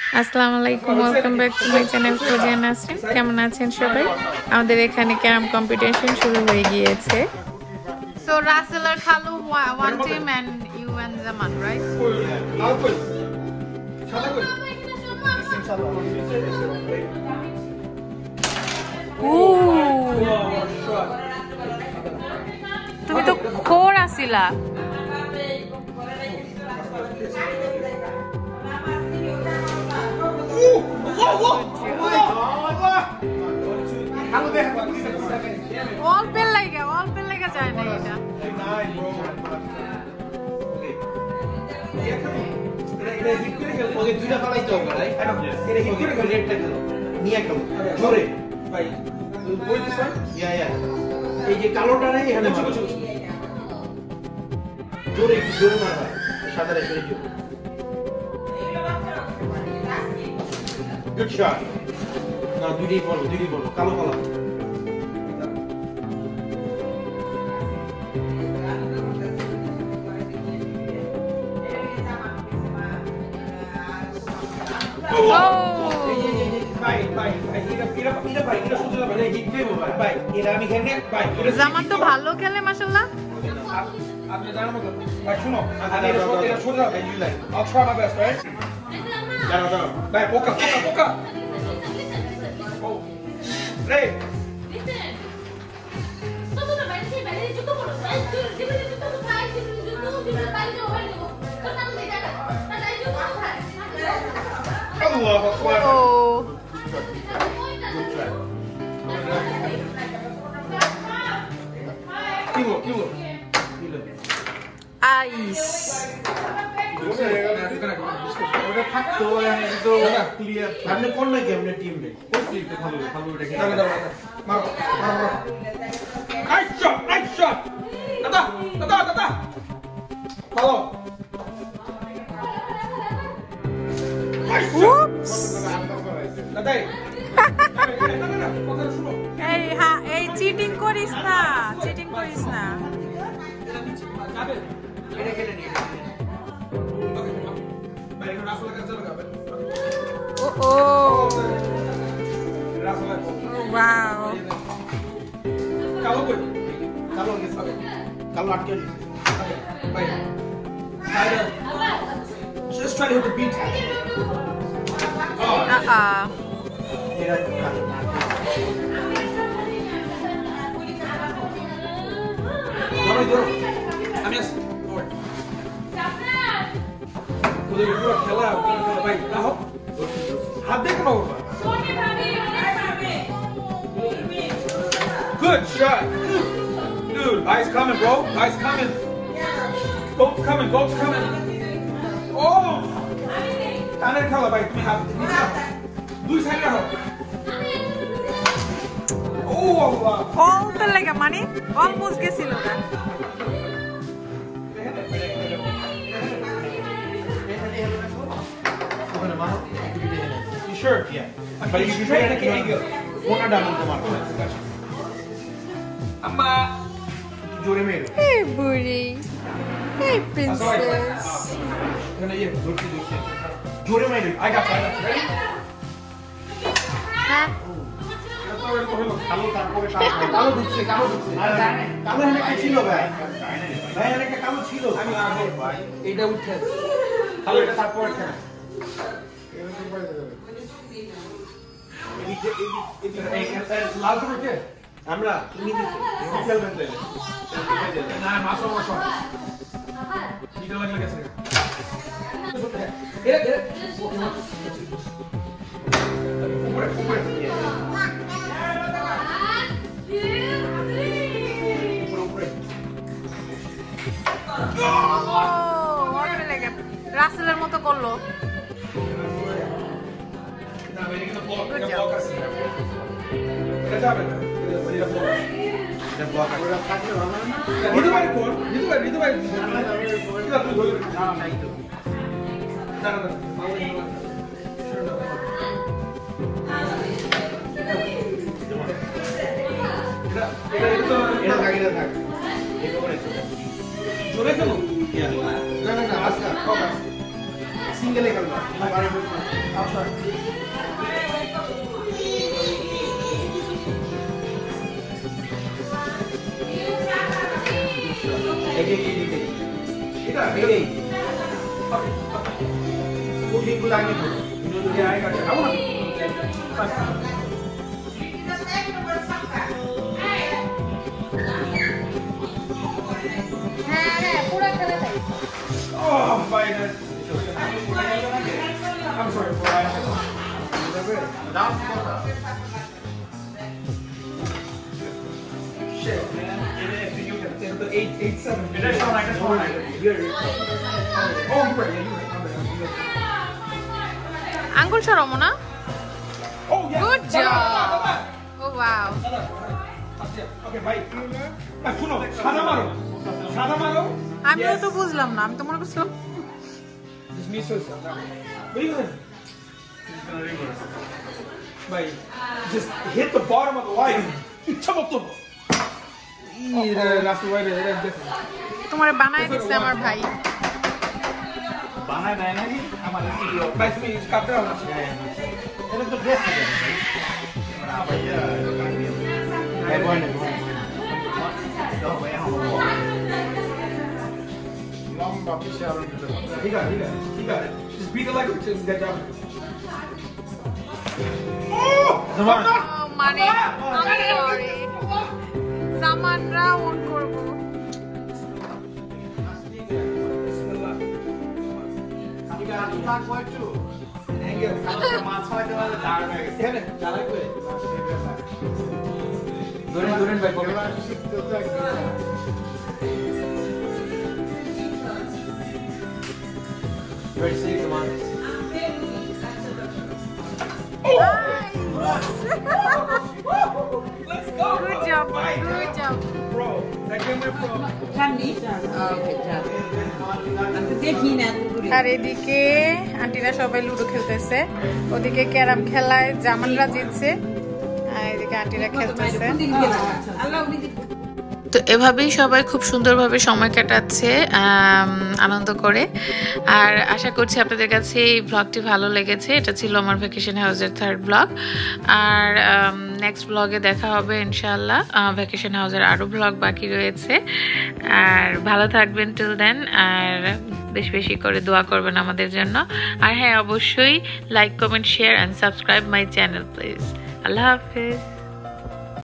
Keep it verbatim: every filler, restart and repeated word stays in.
আসসালামু আলাইকুম, welcome back to my channel Fozia Nasrin. কেমন আছেন সবাই? আমাদের এখানে ক্যারাম কম্পিটিশন শুরু হয়ে গিয়েছে। সো রাসেল আর খালু one team and you and Zaman, right? তুমি তো খোর আসিলা। অল্পের লাগে অল্পের লেগে যায় না এটা। এই যে কালোটা নেই এখানে জোরে জোরে মারা সাদা রেখে গুড শট। না দুইটাই বলো দুইটাই বলো কালো কালো জামান তো ভালো খেলে মাশাআল্লাহ। আপনি জানার মতো ভাই শুনো আমি এটা সোজা এটা সোজা ভাই you like I'll try my best, right? জানো জানো ভাই পোকা পোকা পোকা ও রে লিসেন তো তো বাইরে থেকে বাইরে জুতো পড়ো ভাই জিবে জুতো তো ভাই জুতো জিবে বাইরে যাও বাইরে যাও তো না তো দেখা না যাই জুতো খায় আল্লাহু আকবার ও কিলো কিলো কিলো আইস ওটা থাকতো তো ক্লিয়ার আপনি কোন না গেম না টিম রে কোসি তো ভালো ভালো এটা কি দাও দাও মারো মারো নাইস শট নাইস শট দাদা দাদা দাদা ভালো উপস দাদা না না না কথা শুনো এই হ্যাঁ এই চিটিং করিস না চিটিং করিস না যাবে এটা কেটে নিয়ে ভাই এখন রাসেল কাছে চলে যাবে ও ও রাসেল ওয়াও কালো কই কালো গেছে কালো আটকে দিছে ভাই আইডা just try to hit the beat আ আ এরা আমি ধরো আমি আস ওদের পুরো খেলা ভাই রাহো হাত দেখে পাবো good shot dude ice coming bro ice coming goat's coming goat's coming oh কানের খেলা ভাই তুমি হাত দুই সাইডে রাখো ও আল্লাহ অল্প লাগে মানে অলমোস্ট গেছিল না You sure? Yeah. But you should try to get angle. One down on the mark. Amma. Jore mere. Hey, booty. Hey, princess. Gonna yeah, durti durti. Jore mere. I got that. Ready? Huh? কালো তারপরে কালো ঢুকছে কালো ঢুকছে কালো এখানে কি ছিল ভাই ভাই এখানে একটা কালো ছিল আমি আগে ভাই এটা উঠে কালো এটা তারপরে খেলা লাল করে কে আমরা তুমি দিছো খেলবেন তাইলে না মাসো মাসো এটা লাগলে গেছে এরা এরা উপরে উপরে রাসেলের মতো করলো জোরে কেন না না না আস্তে single leg. I'll try. Again, again, again. Okay. Good, good, I need to. Yeah, I got it. I want to. Oh, my God. I'm sorry, boy. Shit, man. Eight, eight, seven. Did I sound like this one? You're. Oh, you're right. Yeah, you're right. Ankle choro mona. Oh, yeah. Good job. Oh, wow. Okay, bye. Bye, শুনো, সাদা মারো। সাদা মারো। আমিও তো বুঝলাম না। আমি তো মনে করছিলাম Just me so so. What are you doing? He's gonna reverse. Bye. Just hit the bottom of the line. ইচ্ছা মতো। ইরে রাস্তা বাইরে এটা দেখো। তোমারে বানায় দিছে আমার ভাই। বানায় দেয় নাকি? আমার স্টুডিও। ভাই তুমি কাটতে হবে না। এটা তো ড্রেস থাকে। না ভাইয়া। এই বনে বনে। দাও ভাইয়া আমার। লম্বা পিছে আর দিতে হবে। ঠিক আছে, ঠিক আছে। ঠিক আছে। Just beat it like a good job. Oh! Oh, মানে I'm sorry. Samanra on করব। আমি গান পাক কই তো। Thank you. মাছ হয়তো বলে দাঁড় হয়ে গেছে। এখানে চালাই কই। ধরে ধরে ভাই পকেট শিখতে তো একদম। Ready, see, come on. Let's go. Good job. Good job. Bro, that came in from. আর এদিকে আন্টিরা সবাই লুডো খেলতেছে, ওদিকে ক্যারাম খেলায় জামানরা জিতছে আর এদিকে আন্টিরা খেলতেছে। তো এভাবেই সবাই খুব সুন্দরভাবে সময় কাটাচ্ছে আনন্দ করে। আর আশা করছি আপনাদের কাছে এই ব্লগটি ভালো লেগেছে। এটা ছিল আমার ভ্যাকেশন হাউসের থার্ড ব্লগ। আর নেক্সট ব্লগে দেখা হবে ইনশাআল্লাহ। ভ্যাকেশন হাউসের আরও ব্লগ বাকি রয়েছে। আর ভালো থাকবেন টিল দেন, আর বেশি বেশি করে দোয়া করবেন আমাদের জন্য। আর হ্যাঁ, অবশ্যই like, comment, share and subscribe my channel please. আল্লাহ হাফিজ।